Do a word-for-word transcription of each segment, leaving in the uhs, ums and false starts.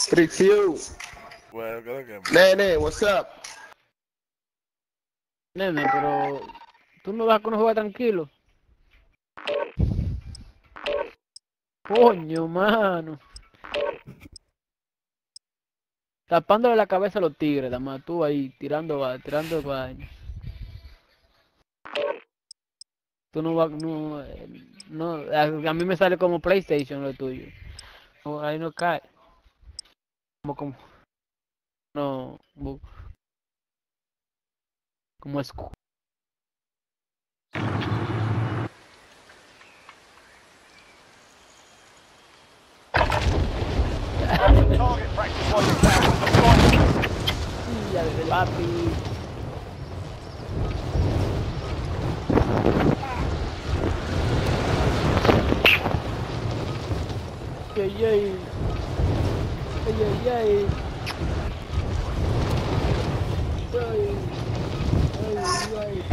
Review. Bueno, creo que... Nene, what's up? Nene, pero tú no vas con un juego tranquilo. Coño, mano. Tapándole la cabeza a los tigres, nada más tú ahí tirando va, tirando vaina. Tú no vas, no, eh, no, a, a mí me sale como PlayStation lo tuyo. No, ahí no cae. Como, como, no, como, como es. Target practice while you're down with the fight. Ya de papi. Ay, ay, ay, ay, ay. Ay, ay, ay.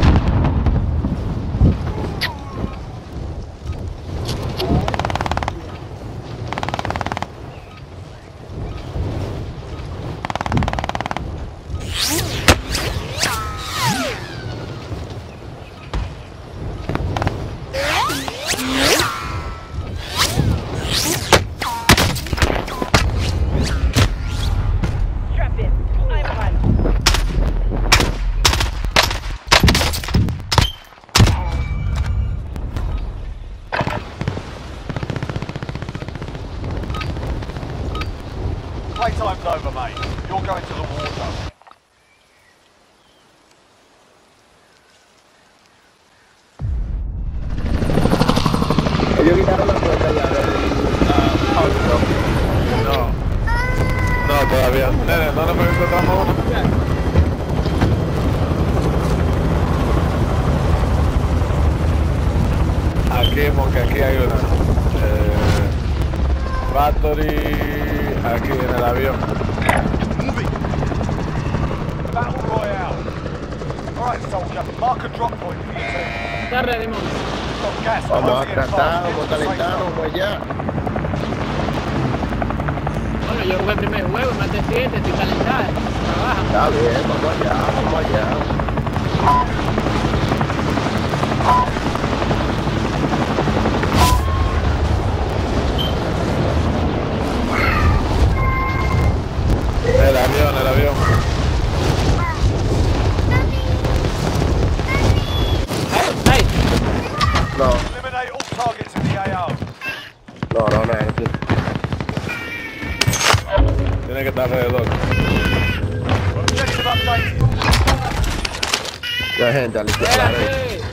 Playtime's over, mate. You're going to the war zone. Ellos quitaron la puerta ya del ah, No. No, todavía. Nene, ¿dónde me encontramos uno? Aquí, porque aquí hay una. Eh, Factory, aquí en el avión. Moving. Battle Royale. Alright, soldier. Mark a drop point for you two. Está ready, mon. We've got gas Vamos a closing in tratar, fast. vamos a calentarnos, pues ya. Bueno, yo jugué el primer juego, más de siete, estoy calentada. Trabaja. Está bien, vamos allá, vamos allá. El avión, el avión. Ay, No, Eliminate all targets in the A O. no, no, no. Sí. Tiene que estar alrededor. Objective updated. Ya gente, listo. espérate.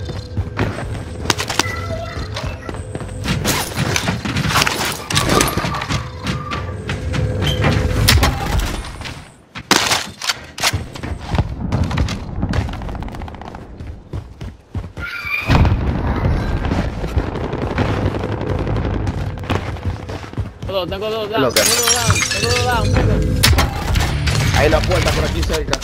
Tengo dos, tengo dos down, Lo que- tengo dos down, tengo dos down, tengo. Hay una puerta por aquí cerca.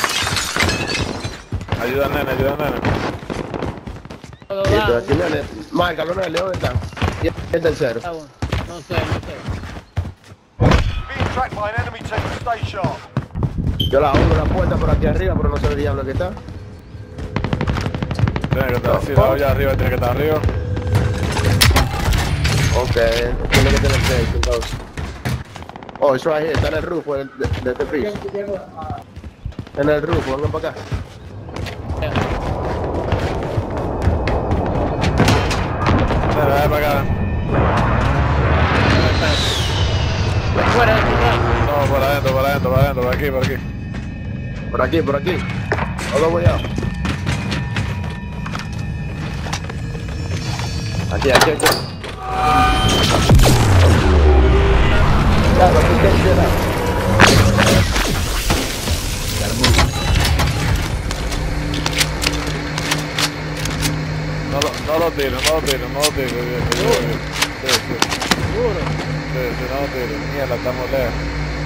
Ayuda, nene, ayuda, nene. Tengo dos Listo, down. aquí nene. Márcalo, nene, ¿dónde está? Y el tercero. Está bueno. No sé, no sé. Being tracked by an enemy team. Stay sharp. Yo la abro la puerta por aquí arriba, pero no sé el diablo que está. Tiene que estar así, la olla arriba, tiene que estar arriba. Ok, tiene que tener seis entonces. Oh, it's right here, está en el roof de, de, de este piso. En el roof, vengan para acá. Nene, ven para acá. Fuera de tu lado. No, por adentro, por adentro, por adentro, por aquí, por aquí. Por aquí, por aquí. Todo voy a. Aquí, aquí, aquí. Claro, aquí está llena. No, lo- no lo tires, no lo tires, no lo tires. Sí, sí, sí. Seguro. Sí, sí, no lo tires. Mierda, estamos lejos.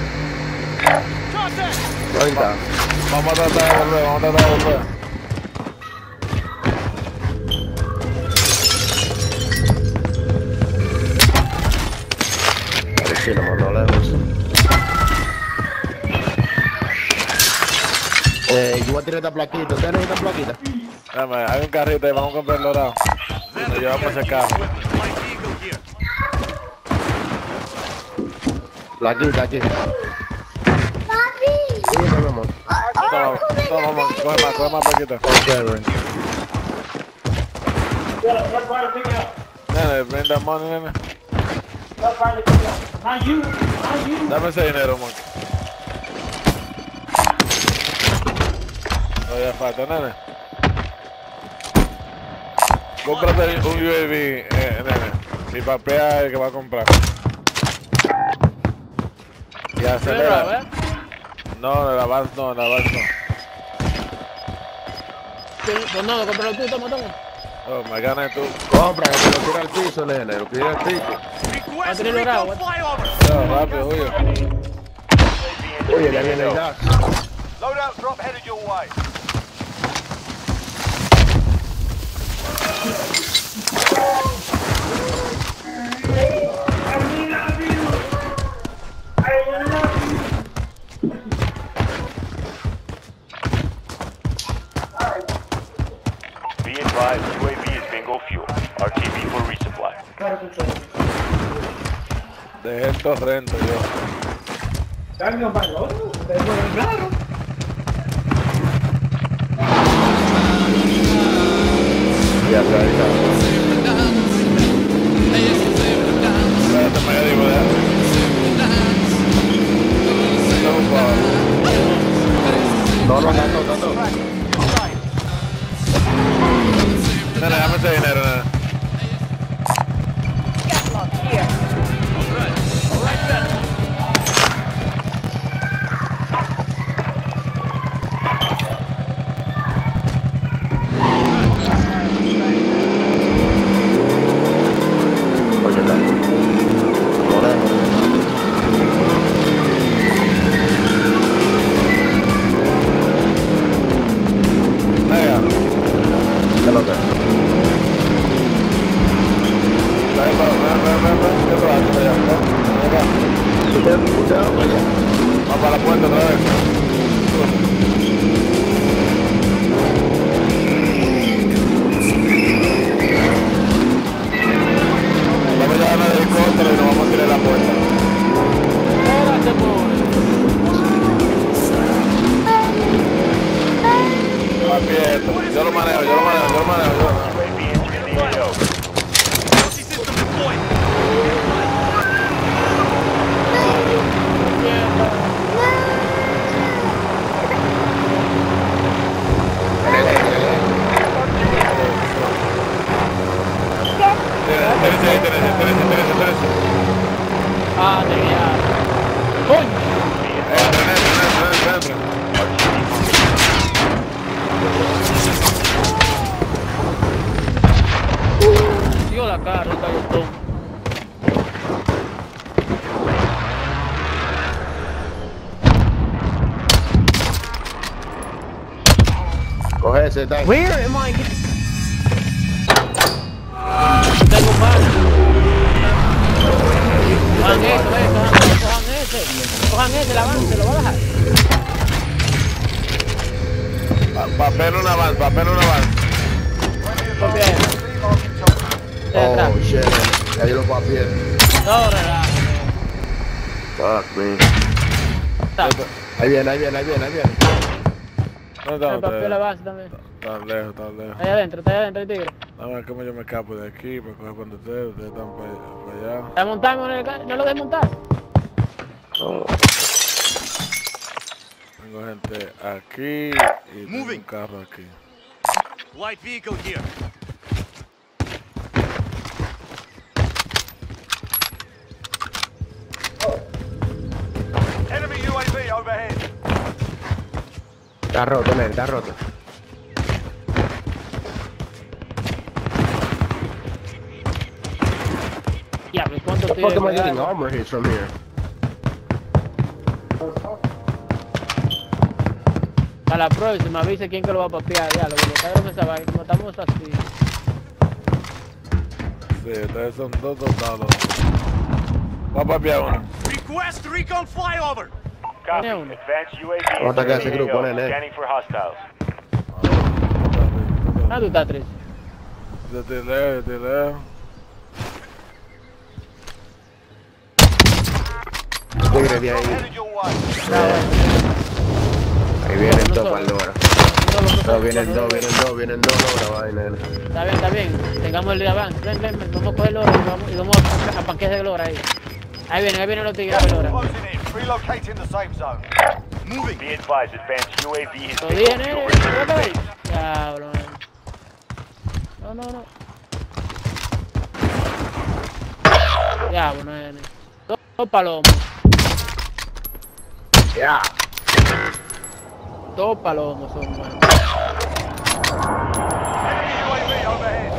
Ahí está. Vamos a tratar de volver, vamos a tratar de volver. Sí, lo mandó lejos. voy a tirar esta plaquita. ¿Ustedes necesitan plaquita? Dame, hay un carrito ahí, vamos a comprar el dorado. Y nos llevamos ese carro. Plaquita aquí. Sí, mi amor. Toma, toma, mamá, coge más, coge más plaquita. Ok, bro. Nene, bring that money, nene. Dame ese dinero, man. Todavía falta, nene. Cómprate un U A V, eh, nene. Y papea el que va a comprar. Y acelera. No, la Vans no, la Vans no. Pues no, cómpralo tú, toma, toma. Oh, me ganas tú. Compra, que lo tira al piso, nene. Lo tira al piso. Request Tiene logrado, recon flyover. No, rápido, huyo. Oye, ya viene el gas. Loadout drop headed your way. Be advised, U A V is bingo fuel. R T B for resupply. Dejé el torrento yo. Ya está, ahí está. Espérate, me digo, déjame. No, no, no, no, no, no. Nene, dame ese dinero, nene. Oye, está. Venga. Ya lo tengo. Ven, ven, ven, ven, ven, ven. ¿Qué te vas a hacer allá? Ven acá. Usted, usted va para allá. Vamos para la puerta otra vez. Vamos a llevar el helicóptero y nos vamos a tirar la puerta. Espérate, pobre. Papi, yo lo manejo, yo lo manejo, yo lo manejo, yo lo manejo. U A V entering the A O. Multi-system deployed. Espérense, espérense, espérense, espérense, espérense. Ah, tenía. ¡Coño! Entra, entra, entra, entra, entra. Dio la cara, el cayotón. Coge ese tanque. Where am I getting? Tengo pan. Cojan eso, eh, cojan, cojan ese. Cojan ese, el avance, lo voy a dejar. Pa- Papel un avance, papel un avance. Copia eso. Detrás. Oh, shit. Ahí lo papié. No, relaja. Fuck, man. Está. Ahí viene, ahí viene, ahí viene, ahí viene. ¿Dónde El están papel ustedes? avance también. Tan lejos, tan lejos. Ahí adentro, está ahí adentro el tigre. A ver cómo yo me escapo de aquí para coger cuando ustedes, ustedes están para, para allá. Desmontamos en el carro, no lo desmontas. Oh. Tengo gente aquí y tengo un Moving. carro aquí. Light vehicle here. Enemy U A V overhead. Está roto, nene, está roto. Diablo, ¿cuántos What the fuck tigres am I getting pegados? armor hits from here? A la próxima, avise quién que lo va a papear. Ya, lo que me esa vaina, como estamos así. Sí, ustedes son dos dotados. Voy a papiar uno. Request recon flyover. Copy. uno. Advanced U A V Vamos a atacar ese is grupo, A O. nene. Scanning for hostiles. Ah, tú estás tres. Desde lejos, desde lejos. Tigre de ahí. Headed your way. Ahí vienen No dos solo. para el lora. No, no, no, No, vienen no, dos, no. vienen dos, vienen dos lora, vaina. nene. Está bien, está bien. Tengamos el avance. Ven, ven, ven. Vamos a coger el oro y vamos, y vamos a, a panquear de lora ahí. Ahí vienen, ahí vienen los tigres de lora. Closing in. Relocating the safe zone. Moving. Be advised, advanced U A V is Lo bingo dije, fuel. nene. Return to Diablo, base. Diablo, man. No, no, no. Diablo, nene. Dos, dos palomos. Ya. Dos palomos son, man. Enemy U A V overhead.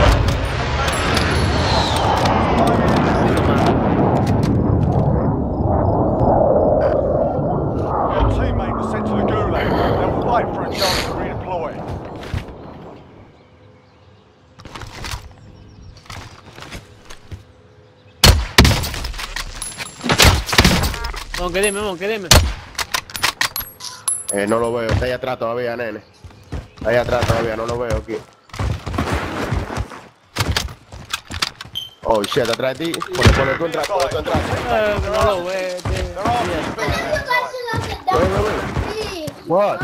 Your teammate was sent to the gulag. They'll fight for a chance to redeploy. Monque, dime, Monque, dime. Eh, no lo veo, está ahí atrás todavía, nene. Está ahí atrás todavía, no lo veo aquí. Oh shit, está atrás de ti. Ponle, ponle tú atrás, ponle tú atrás. Eh, no lo veo, tío. There are Yeah. Wait, wait, wait. What?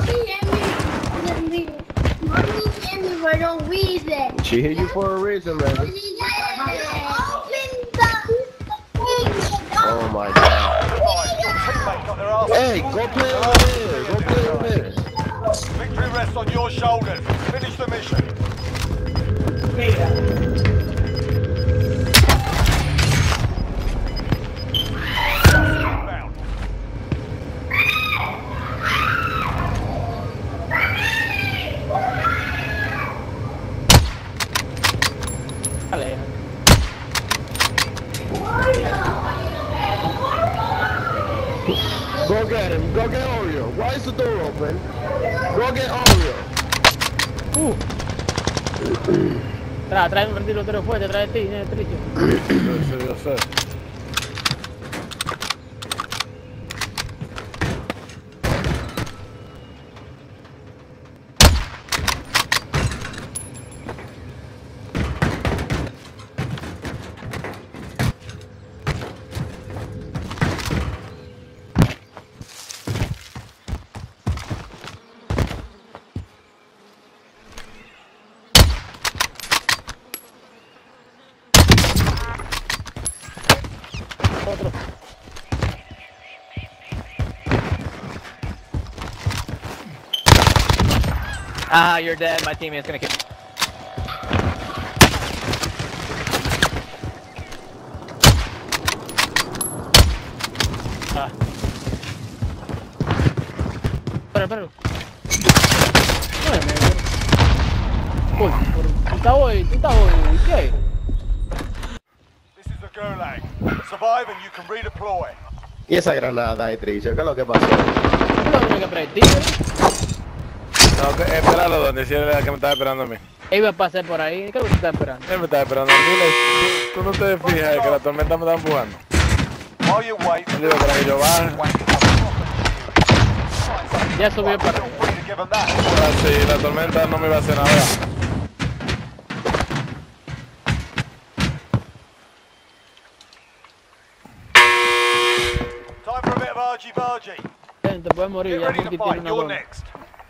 For no reason. She hit you for a reason, man. Open the Oh my god. teammate got their arse. Hey, go play over there. Go play over there. Victory rests on your shoulders. Finish the mission. Inbound. Vale. Go get him. Go get Oreo. Why is the door open? Go get Oreo. Uh. Trae, trae un tiro fuerte, trae de ti, nene, Tricio. Yo sé, yo sé. Otro. Ah, you're dead. My teammate's gonna kill. Ah. Espera, espera. No es negro. Uy, por... tú estás hoy, tú estás hoy, ¿qué? This is the gulag. Survive and you can redeploy. Y esa granada de Tricio, ¿qué es lo que pasó? Tú no tienes que practicar. No, que, espéralo donde si era la que me estaba esperando a mí. Iba a pasar por ahí, ¿qué es lo que tú estás esperando? Él me estaba esperando a mí. le- Tú, tú no te fijas que la tormenta me está empujando. While you wait, Él dijo para que yo baje. Ya subió para feel free to give them that. Ahora sí, la tormenta no me iba a hacer nada. Time for a bit of argy-bargy. Te puedes morir, Get ya ready Monty to tiene fight. una You're bomba. next.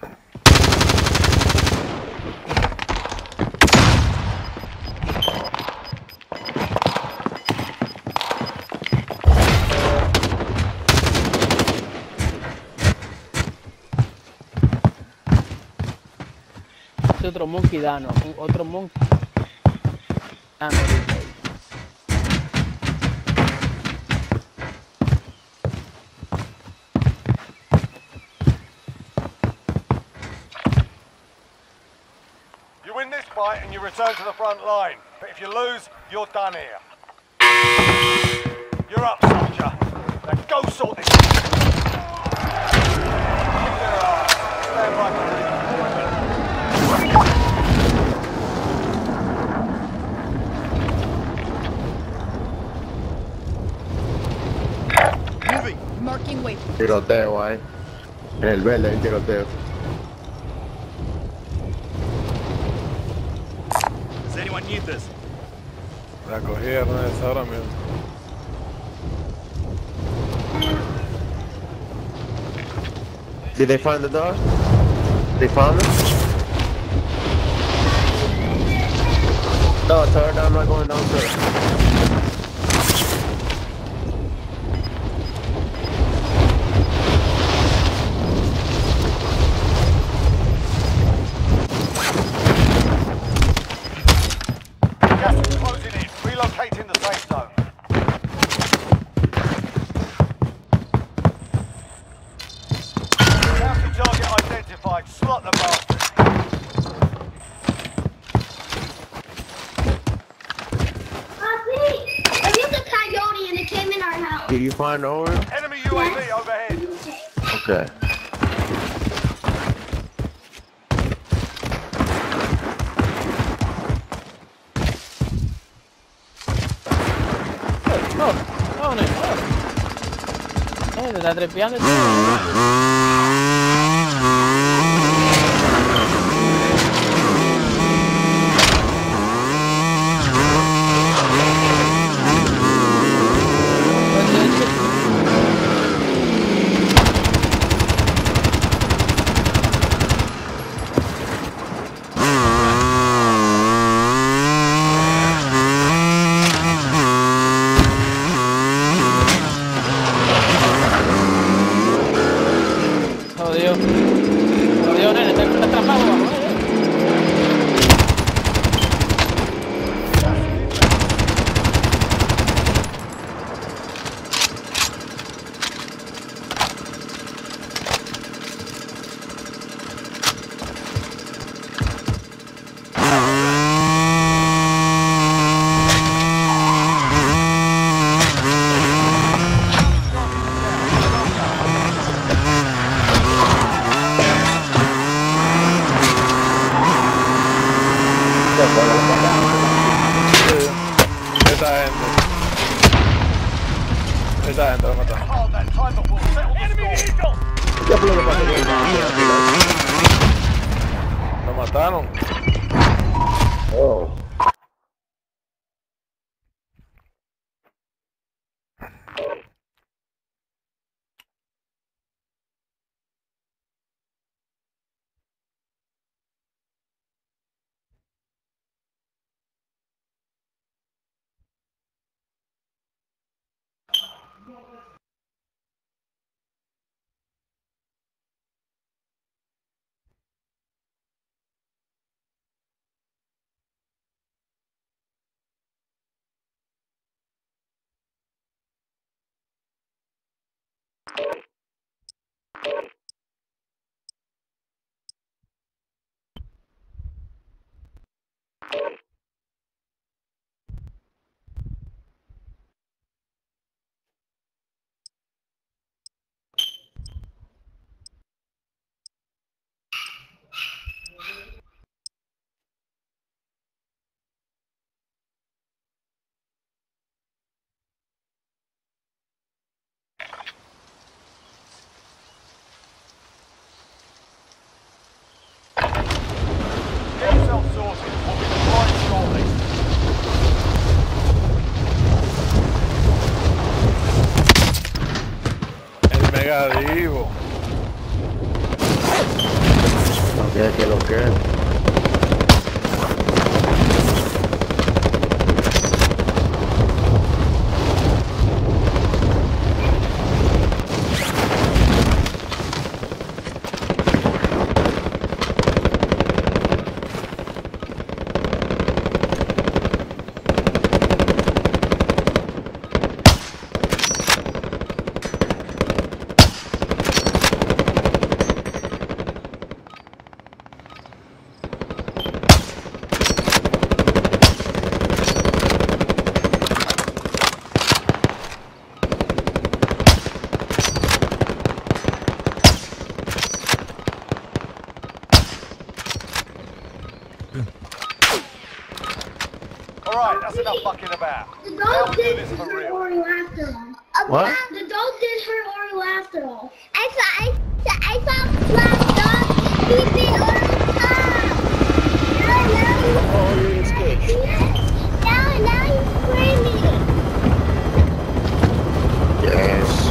Es otro monkey dano, un- otro monkey. Ah, no, dice ahí. You win this fight and you return to the front line. But if you lose, you're done here. You're up, soldier. Now go sort this. Kick their ass. Stand by for redeployment. Moving. Marking Marking waypoint. Tiroteo ahí. En el verde hay tiroteo. Does anyone need this? La cogieron esa ahora mismo. Did they find the dog? They found it? No, sir, I'm not going downstairs. Gas is closing in. Relocating the safe zone. Bounty target identified. Slot the bastard. Did you find Owen? Enemy U A V overhead. Okay. No, no, no, no. Eh, te está trepeando el tío. Jodido. Jodido, nene, está está atrapado abajo, eh. Esa gente. Esa gente lo mataron. Oh, that timer will settle the score. ¿Qué fue lo que pasó? Lo mataron. Oh. Get yourself sorted. We'll be deploying shortly. El mega divo. Ok, que lo que. Alright, that's enough fucking about. The Now dog we do did this this for real. morning after one. What? The dog didn't hurt or laughed at all. I saw, I, I saw black dog. He bit on the top. Now, now he's, Oh, you escaped. now, now he's screaming. Yes.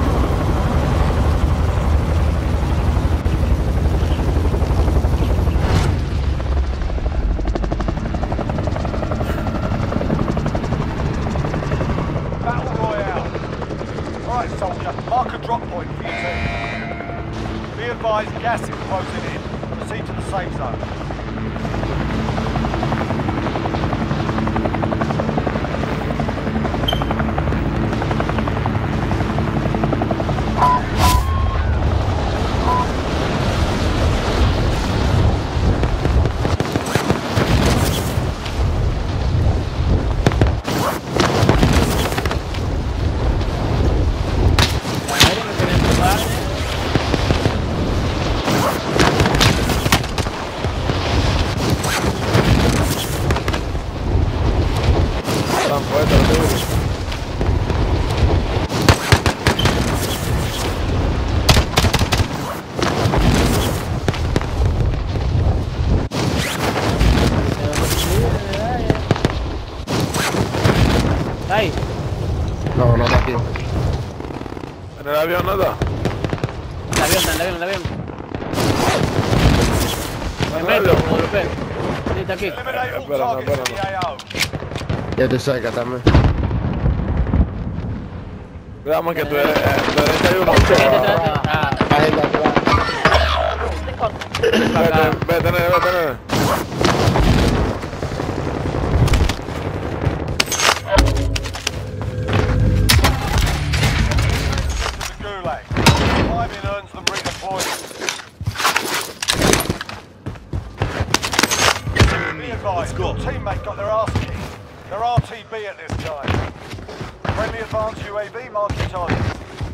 Battle Royale. Alright, soldier, mark a drop point for your team. Be advised, gas is closing in. Proceed to the safe zone. Están puestos, tú. Ahí. No, no está aquí. ¿En el avión no está? El avión, el avión, el avión. Me ¿En el meto, avión? como lo pego. Sí, está aquí. Eliminate all Espérame, targets in espérame. the A O. Ya estoy cerca también. Veamos que tú eres, eh, tú eres que hay uno. Vete atrás, ah, La gente atrás. Vete, vete, nene, vete, nene. To the Gulag. Climbing earns them redeployment. Be advised, your teammate got their arse kicked. They're R T B at this time. Friendly advanced U A V marking targets.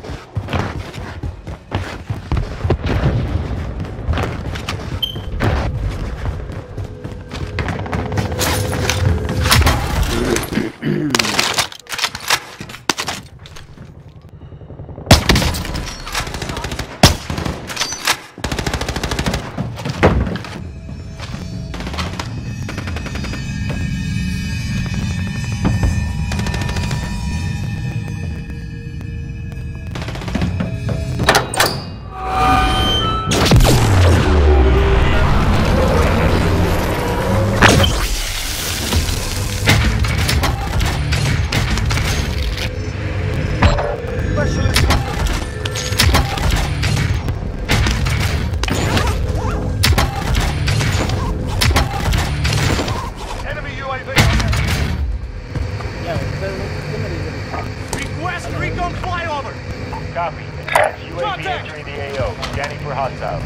Enemy U A V on ya, pero ¿qué me dices? Request recon flyover. Copy. Advanced U A V entering the A O. Scanning for hostiles.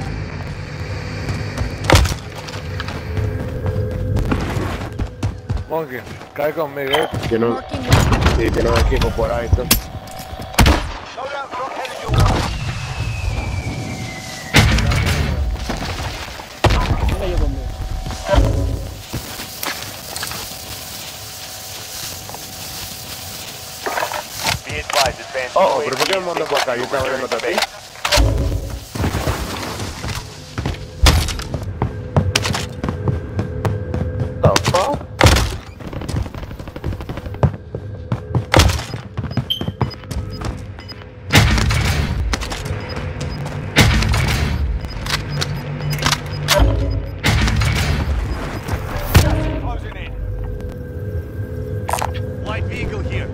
Monkey, cae conmigo. eh. Tiene un, sí, tiene un equipo por ahí. Tú. Loadout drop headed your way. Mira yo conmigo. Be advised, advanced Oh, U A V pero ¿por qué me is mandó por acá? Yo estaba viendo a ti. The fuck? Closing in. Light vehicle here.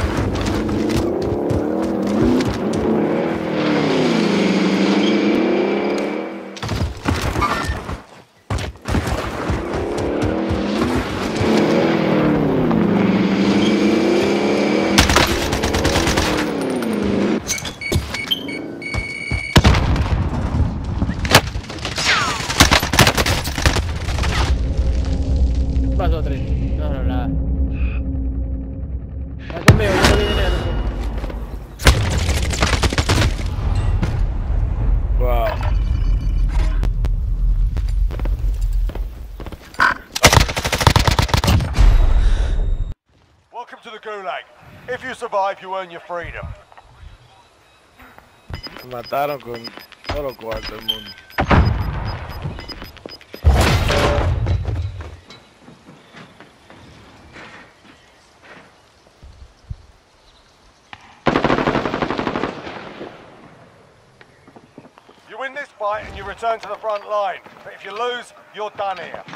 Pasó tres. No, no, nada. Está conmigo, yo no vi dinero. Wow. Welcome to the Gulag. If you survive, you earn your freedom. Me mataron con todos los cuartos del mundo. You win this fight and you return to the front line. But if you lose, you're done here.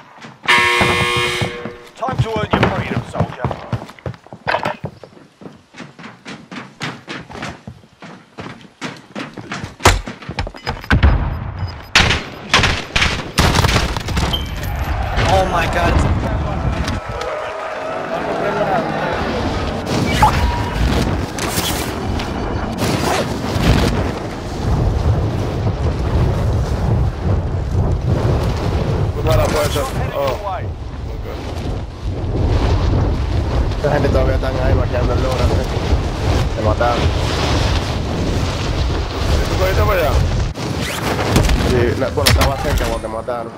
Time to earn your freedom, soldier. Oh my god. Toma la puerta. Oh. Esta gente todavía están ahí vaqueando el logro. Se mataron. ¿Tú cogiste para allá? Sí, la- bueno, estaba cerca cuando te mataron.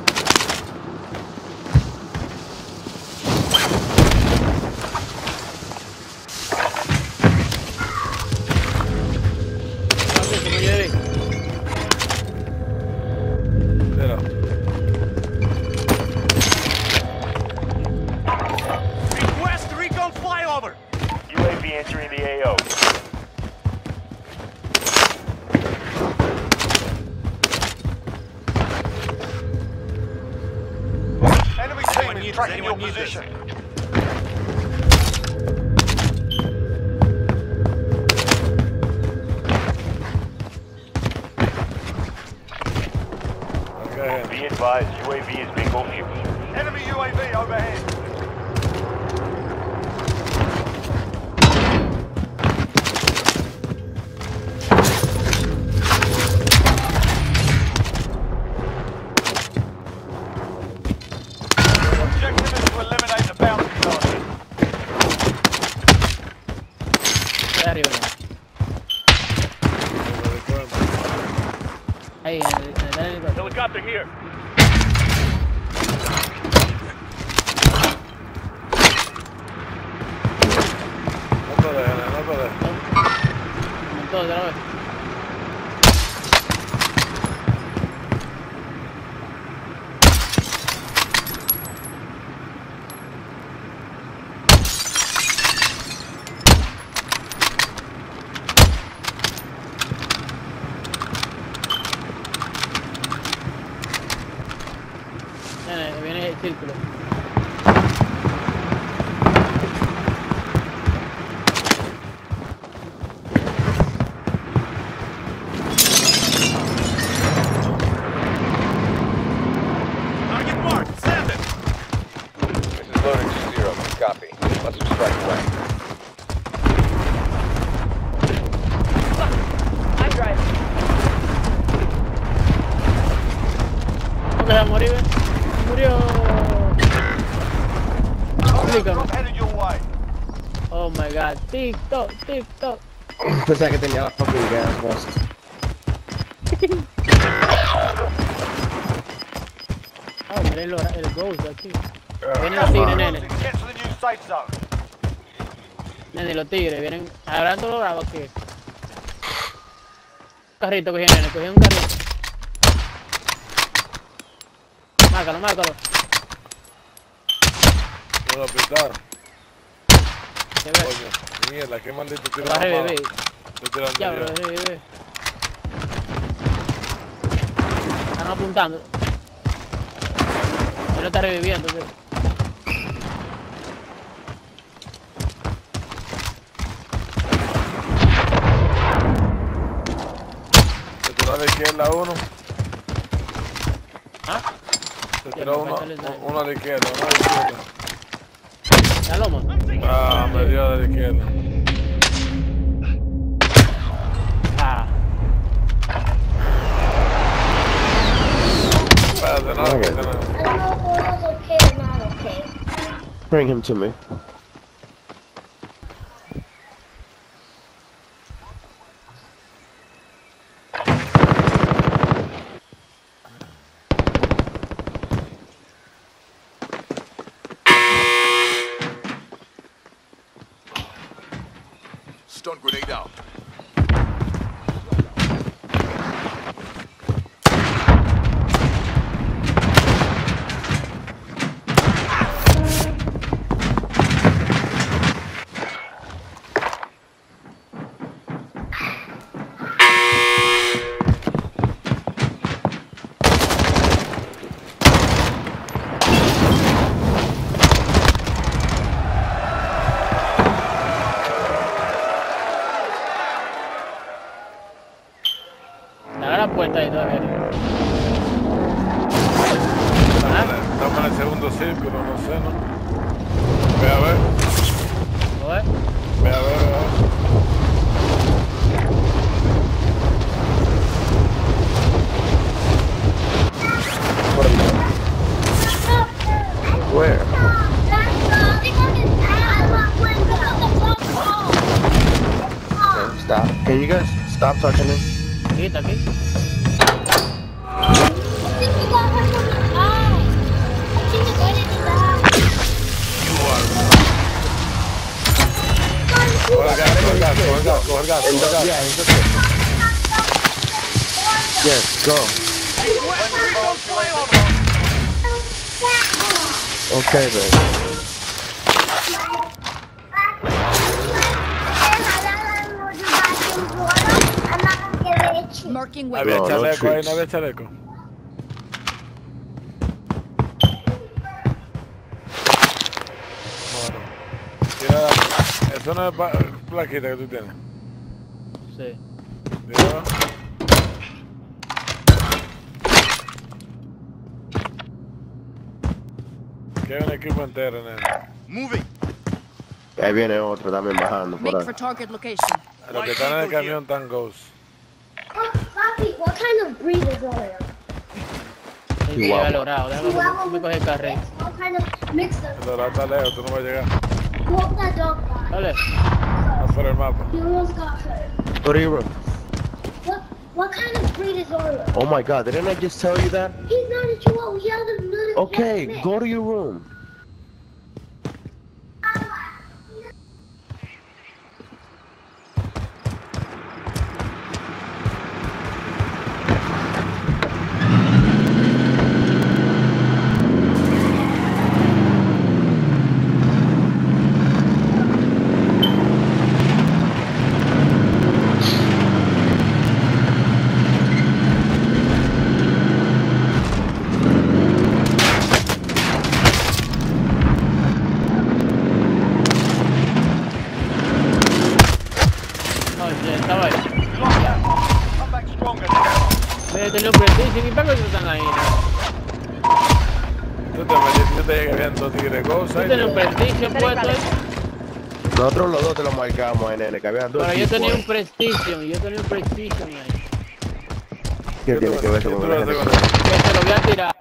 Mira. Request recon flyover. U A V entering the A O. Enemy team is tracking your position. Okay. Be advised, U A V is bingo fuel. Enemy U A V overhead. Objective is to eliminate the bounty target. Ahí arriba. Ahí, en el, en el helicóptero. Helicopter here. No te dejes, no te dejes. Montó otra vez. Viene, viene el círculo. Target marked. Send it. This is loading to zero. Copy. Let's strike away. I'm driving. ¿Cómo que se va a morir? eh? Murió. Explícame. Drop headed your way. Oh my god. TikTok, TikTok. Pensaba que tenía la fucking gas mask. Ah, miré el, el ghost aquí. Vienen los tigres, nene. Get to the new safe zone. Nene, los tigres vienen agarrando los bravos aquí. Un carrito cogí, nene, cogí un carrito. Márcalo, márcalo. No lo pintaron. Se ve. Coño, mierda, qué maldito tiro. Va a revivir. Estoy tirando Ya, yo. bro, revive. Están apuntando. Él lo está reviviendo, tío. Se tiró a la izquierda uno. ¿Ah? Se Sí, tiró me uno, falta el daño. uno a la izquierda, uno a la izquierda. La loma. Ah, me dio de la izquierda. Ah. Espérate, no, Okay. que tenemos. I don't know if it was okay or not okay. Bring him to me. Stun grenade out. La puerta ahí todavía. Estamos en el segundo círculo, no sé, ¿no? Ve a ver. ¿Oye? Ve a ver, ve a ver. Where? Okay, stop. Can you guys stop touching me? Sí, está aquí. Coge el gas, coge el gas, coge el gas, coge el gas, coge el gas. Yeah, he's okay. Yes, go. Okay, baby. Marking Había No, no chaleco ahí, tricks. no había chaleco. Bueno, tira la... Eso no es pa... plaquita que tú tienes. Sí. Tírala. Que hay un equipo entero, nene. Moving. Ahí viene otro también bajando por Make ahí. for target location. Los que están en el camión están ghost. Papi, what kind of breed is Oreo? Hay que llegar al dorado. Déjame que me coge el carrete. What kind of mix of El dorado está lejos, tú no vas a llegar. walk that dog by? Dale. Vas por el mapa. He almost got hurt. Go to your room. What what kind of breed is Oreo? Oh my god, didn't I just tell you that? He's not a chihuahua, he's a little Okay, mix. go to your room. Oye, estaba ahí. Come back stronger now. Me tenía un prestigio. ¿Y para qué están ahí? Tú te metiste, yo te llegué viendo tigre ghost Tú ahí. tenías un prestigio puesto ahí. Nosotros los dos te lo marcamos, eh, nene, que habían dos Pero yo equipos, tenía eh. un prestigio. Yo tenía un prestigio ahí. ¿Qué tiene que ver ¿Qué con tú la haces gente? con eso? Que se lo voy a tirar.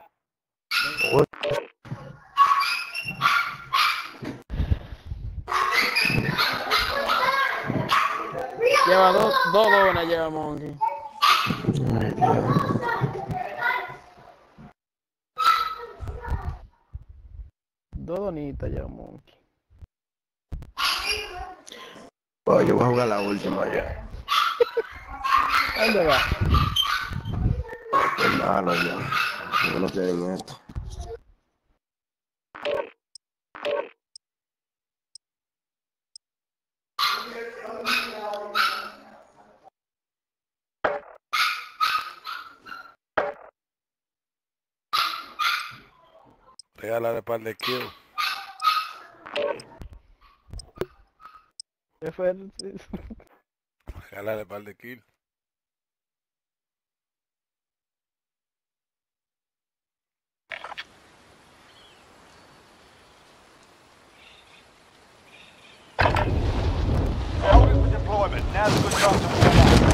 Lleva dos, dos donas, lleva Monkey. Ay, Dios. Dos donitas lleva Monkey. Oh, yo voy a jugar la última ya. ¿A dónde va? Qué malo ya. Yo no tienen esto. Regálale par de kills. ¿Qué fue? Regálale par de kills. Holding for deployment. Now's a good time to warm up.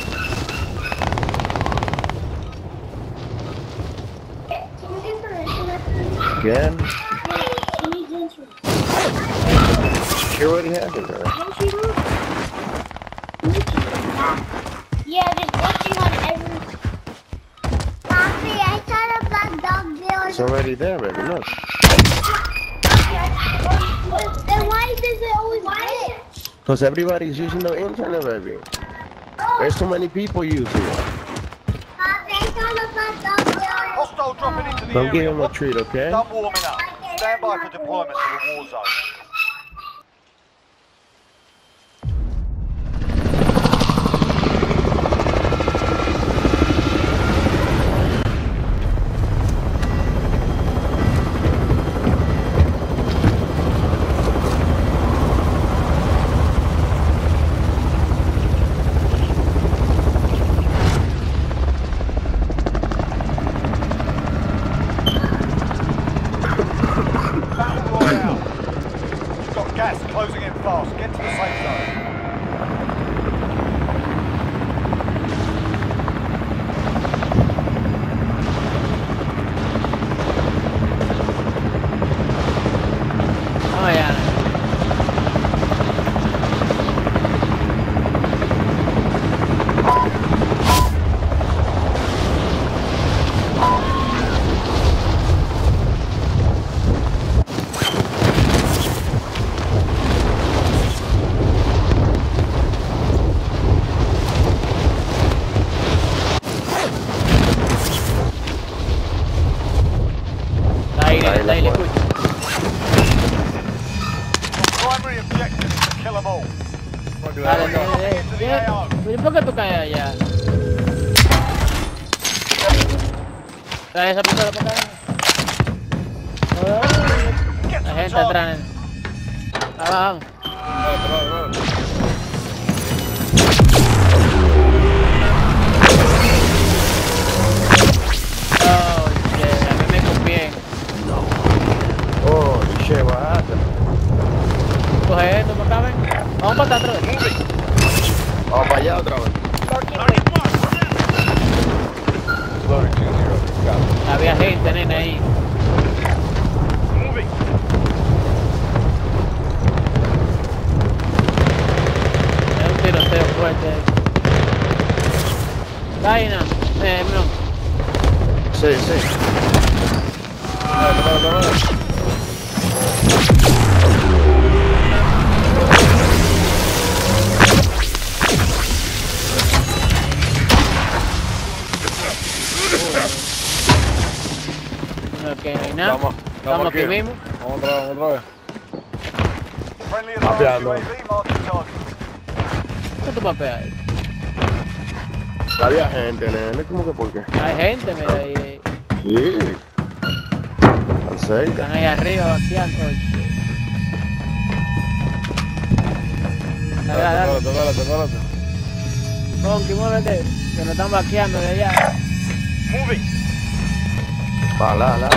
Can you get the internet? Again? She already has it, right? Yeah, just watching on every. Mommy, I thought about dog bill. It's already there, baby. Look. Then why does it always glitch? Because everybody's using the internet, baby. There's so many people using it. Mommy, I thought about dog bill. Hostile dropping into the Don't area. give him a treat, okay? Done warming up. Stand by for deployment to the war zone. Gas closing in fast. Get to the safe zone. Oh yeah. Dale, le escucho. Primary objective is to kill them all. Dale, dale, dale. ¿Por qué tú caes allá? Trae esa pistola para acá. La gente atrás. Abajo. Oh, shit, a mí me conviene. Oh, shit, what happened? Coge esto para acá, ven. Vamos para acá otra vez. Vamos para allá otra vez. Loading two zero. Copy. Había gente, nene, ahí. Es un tiroteo fuerte ahí. Vaina, eh, no. Sí, sí. Dale, dale, dale. Ok, no hay nada. Vamos, Estamos aquí mismo. Vamos otra vez, otra vez. Friendly Mapeando. advanced U A V marking target. ¿Qué tú papeas ahí? Había gente, nene. ¿Cómo que por qué? Hay gente, mira ahí. Sí. Tan cerca. Están ahí arriba vaciando. Dale, dale, dale. Espérate, espérate, espérate. Conky, muévete. Que nos están vaqueando de allá. Va, la, la.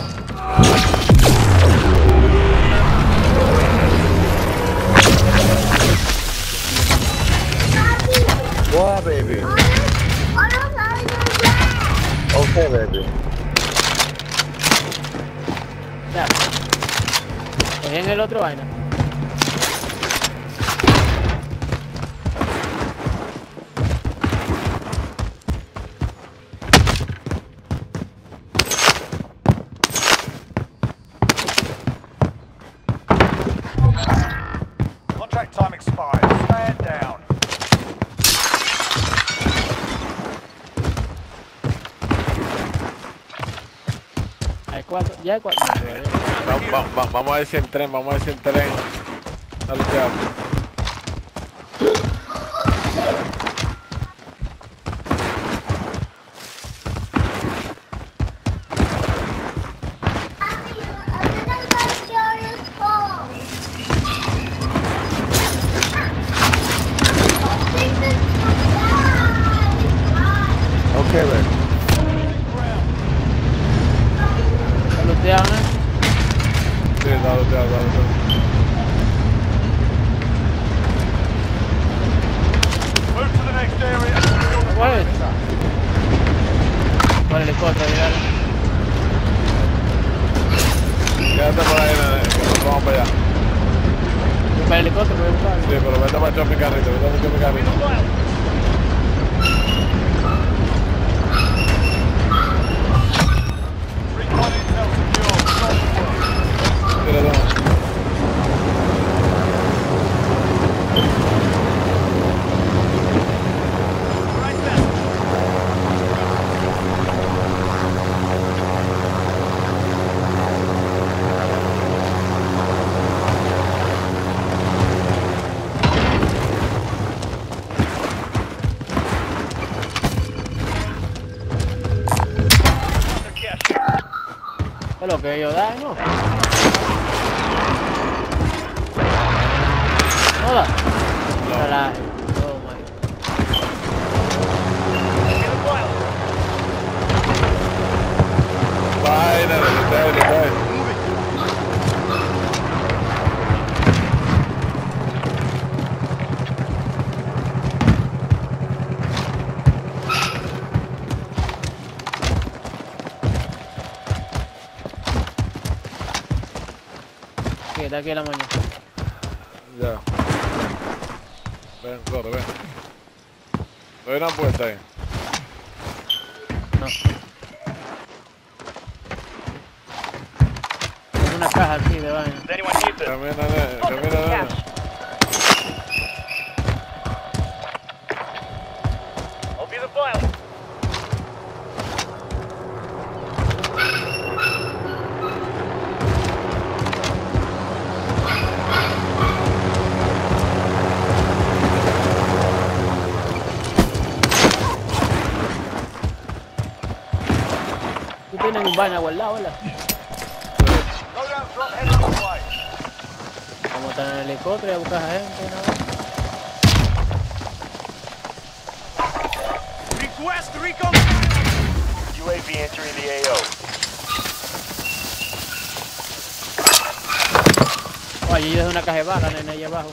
What, baby? Okay, baby. Ya. Es en el otro vaina. Contract time expired. Stand down. Hay cuatro, ya hay cuatro. Va- va- va- vamos a ver si el tren, vamos a ver si el tren. Dale, ya. Okay, baby. Saluteado, ¿no? Sí, dale, dale, dale, dale. Move to the next area. ¿Cuál es? Por el helicóptero, llegaron. para el helicóptero, voy a buscarlo. Sí, pero vete para echar mi carrito, vete para echar mi carrito. Recon intel secure. Stop the work. Tira, toma. Es lo que ellos dan, ¿no? ¿No da? No. La... Oh, my. Vaina, detalle, detalle. Que está aquí la mañana. Ya. Ven, corre, ven. ¿No hay una puerta ahí? No. Es una caja aquí de vaina. Does anyone need this? Camina, nene, camina, nene. I'll be the file. Tú tienes un vaina guardado, ¿verdad? Loadout drop heading your way. Vamos a estar en el helicóptero y a buscar a gente, ¿no? Request recon. U A V entering the A O. Oye, yo dejé una caja de balas, nene, ahí abajo.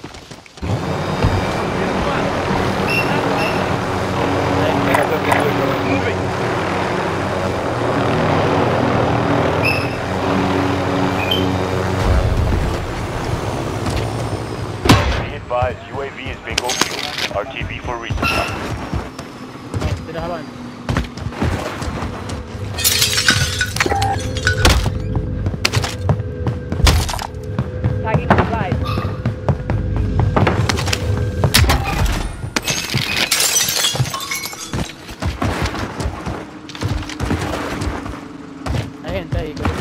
Be advised, U A V is bingo fuel. R T B for resupply. Tira esa vaina. Tagging supplies. Hay gente ahí. creo.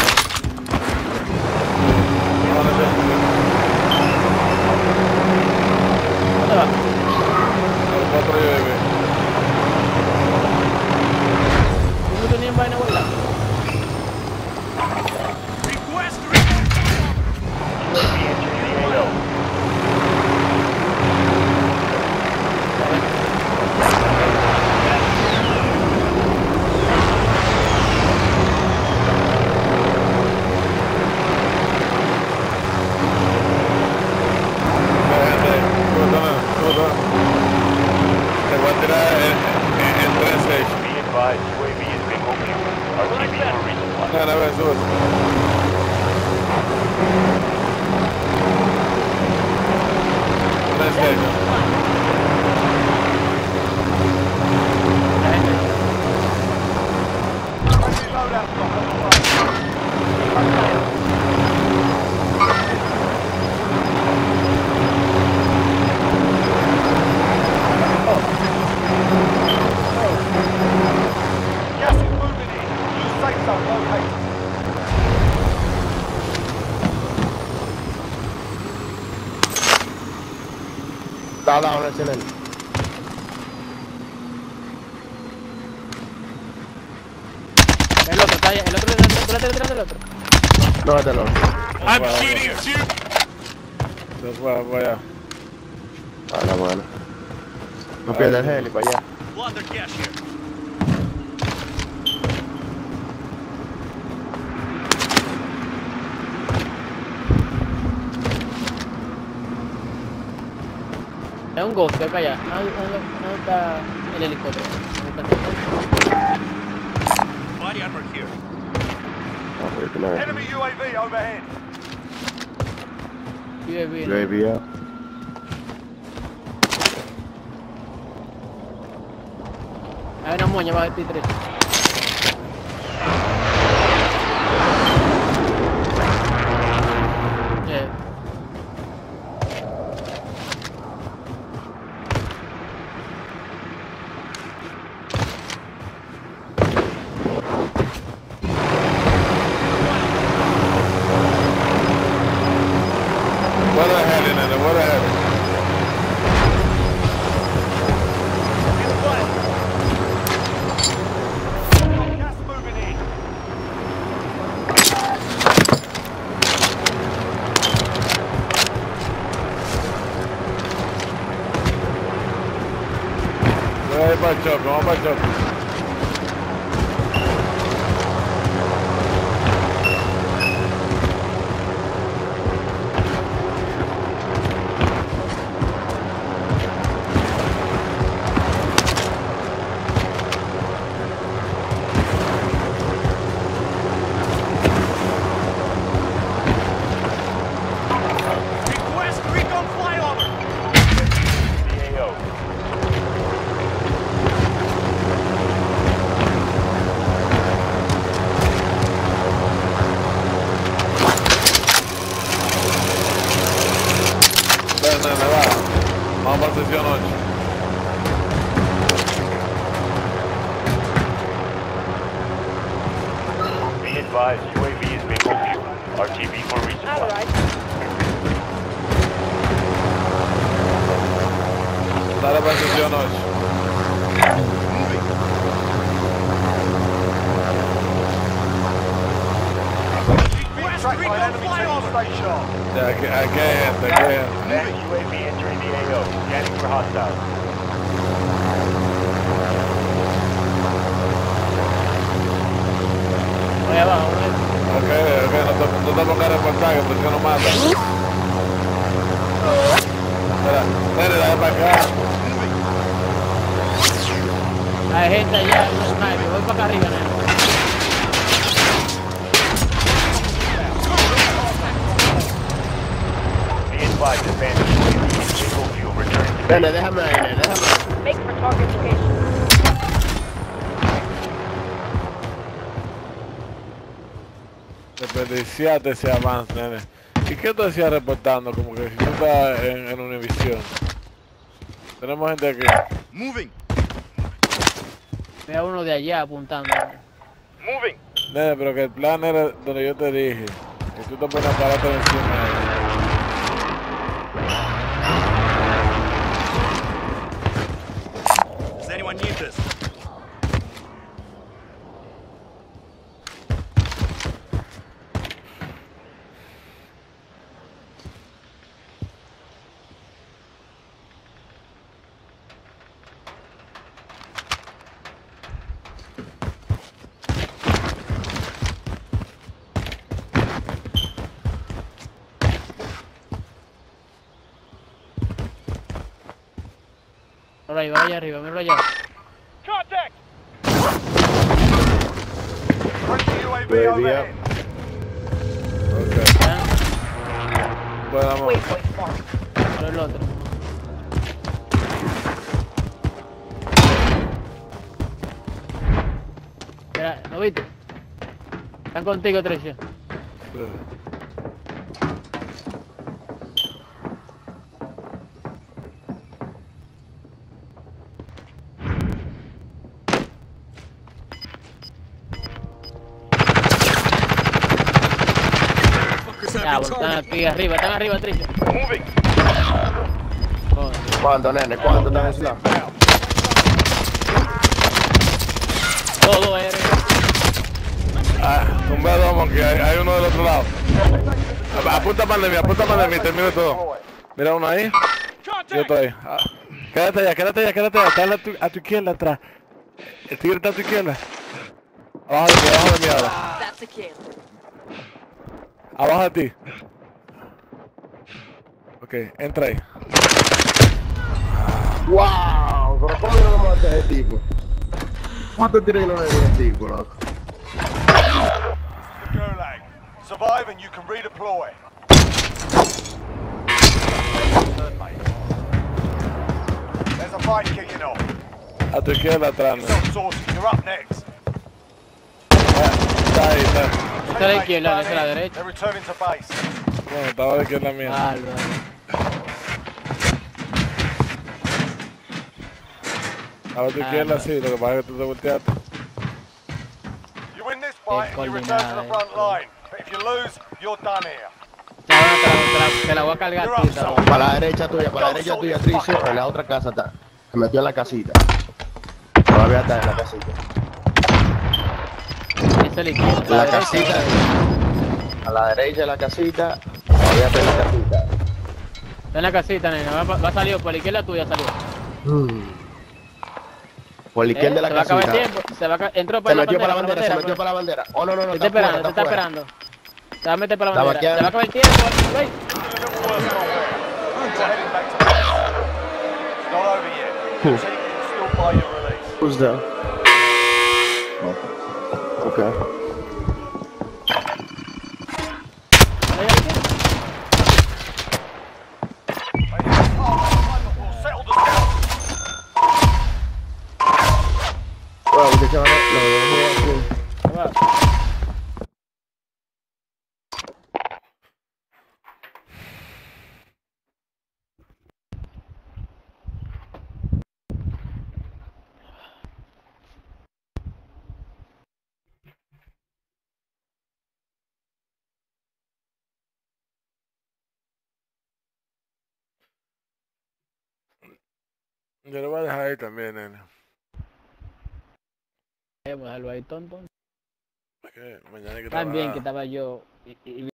¿Dónde va? Los cuatro U A V. ¿Tú no tenías vaina guardada? Request recon. U A V entering the A O. Gente, escúchame, escúchame. Te voy a tirar en, en, en tres seis. Be advised, U A V is bingo fuel. R T B for resupply. Nena, ven, súbete. Tres seis. Friendly loadout drop on the way. Gas is moving in. New safe zone located. Está down, excelente. El otro, está ahí, el otro, el otro, el otro, el otro, el otro. No, este no. I'm shooting you. Se fue, fue allá. A la mano. No pierde el heli para allá. Plunder cash here. Es un ghost, acá allá. No, no, no está el helicóptero. Body armor here. Ah, pero que no es. Enemy U A V overhead. U A V. U A V out. Hay una moña bajo el T tres. Yeah. What the hell, nene? What the hell? Gas moving in. Voy a ir para el choque, vamos para el choque. Request recon flyover. C A O. Ven, nene, va. Vamos para sesión ocho. Be advised, U A V is bingo fuel. R T B for resupply. Alright. Dale para sesión ocho. Being tracked by an enemy team, stay sharp. Ya, aquí, aquí hay gente, aquí hay gente. Enemy U A V entering the A O. Scanning for hostiles. Voy abajo, voy abajo. Ok, ok, no te, no te pongas a reportar, que por si no mata. Espera, espera, dale para acá. Hay gente allá en los snipers. Voy para acá arriba, nene. Be advised, advanced U A V is bingo fuel. Returning to Nene, déjame ahí, nene, déjame ahí. Make for target location. Desperdiciate ese avance, nene. ¿Y qué tú decías reportando? Como que si tú estás en, en Univision. Tenemos gente aquí. Vea uno de allá apuntando. moving. Nene, pero que el plan era donde yo te dije. Que tú te pones a pararte encima de él. Does anyone need this? Por ahí, va allá arriba, míralo allá. Contact! Friendly U A V U A V overhead. Ok. ¿Ya? Bueno, vamos. Waypoint marked. Por el otro. Mira, ¿no viste? Están contigo, Trecio. Ya, pues, están aquí arriba, están arriba, Trecio. Moving. Joder. ¿Cuánto, nene? ¿Cuánto están en slap? Todo es. Ah, tumbé a dos, Monkey. Hay, hay uno del otro lado. Apunta para de mí, apunta para de mí, termino todo. Mira uno ahí. Yo estoy ahí. Ah, quédate allá, quédate allá, quédate allá. Está a tu, a tu izquierda atrás. El tigre está a tu izquierda. Abajo de mí, abajo de mí ahora. That's a kill. Abajo de ti. Ok, entra ahí. ¡Wow! ¿Pero cómo yo no maté a ese tipo? ¿Cuántos tiros que no le di a ese tipo, loco? The Gulag. Survive and you can redeploy. turn, mate. There's a fight kicking off. A tu izquierda atrás. It's on sources. You're up next. Está ahí, está. Esta es la izquierda, esa es la derecha. They're returning to base. Bueno, estaba de izquierda mía. Vale, vale. A tu izquierda sí, lo que pasa es que tú te volteaste. You win this fight and you return to the front line. But if you lose, you're done here. Te la, te la, te la, te la voy a cargar a ti. te la voy a- Para la derecha tuya, para la derecha tuya, Tricio, en la otra casa está. Se metió en la casita. Todavía está en la casita. Esa es la izquierda. En la derecha. casita, a la derecha de la casita, todavía está en la casita. Está en la casita, nena. Va, va a salir por la izquierda tuya, salió. Por la izquierda Eh, de la se va a acabar el casita. tiempo. Se va a, ca- entró Se para metió para la bandera, bandera, se pues. metió para la bandera. Oh, no, no, no, Te está está fuera, esperando, te está está fuera. esperando. Te va a meter para la Estaba bandera. aquí. Se va a acabar el tiempo. Wait. You're heading back to base. Not over yet. Your team can still buy your release. Who's there? Okay. Settle the score. Bueno, muchachos, lo dejé aquí. Yo lo voy a dejar ahí también, nene. Eh, pues, algo ahí tonto. Porque mañana hay que También trabajar. que estaba yo y, y-